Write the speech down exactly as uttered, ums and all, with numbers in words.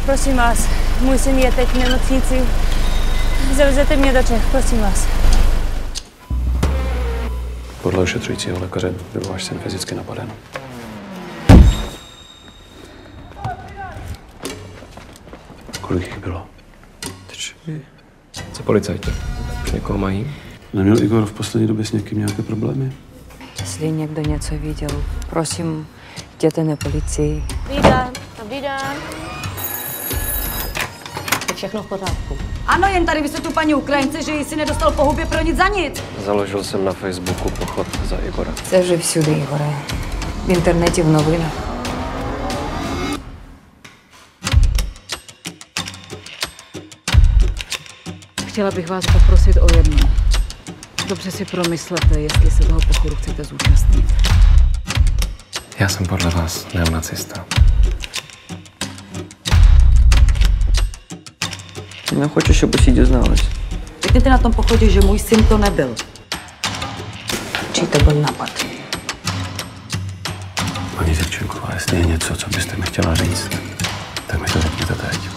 Prosím vás, můj syn je teď v nemocnici. Zavezete mě do Čech, prosím vás. Podle ošetřujícího lékaře byl váš syn fyzicky napaden. Kolik jich bylo? Tři. Co policajti? Už někoho mají? Neměl Igor v poslední době s někým nějaké problémy? Jestli někdo něco viděl, prosím, jděte na policii. Dobrý den, dobrý den. Je všechno v pořádku. Ano, jen tady vysvětlu paní Ukrajince, že jí si nedostal po hubě pro nic za nic. Založil jsem na Facebooku pochod za Igora. Це всюди, Ігоре. В інтернеті, в новинах. Chtěla bych vás poprosit o jedno. Dobře si promyslete, jestli se toho pochodu chcete zúčastnit. Já jsem podle vás neonacista. Я хочу, щоб усі дізнались. Řekněte na tom pochodě, že můj syn to nebyl. Čí to byl nápad? Paní Zivčenková, jestli je něco, co byste mi chtěla říct, tak mi to řekněte teď.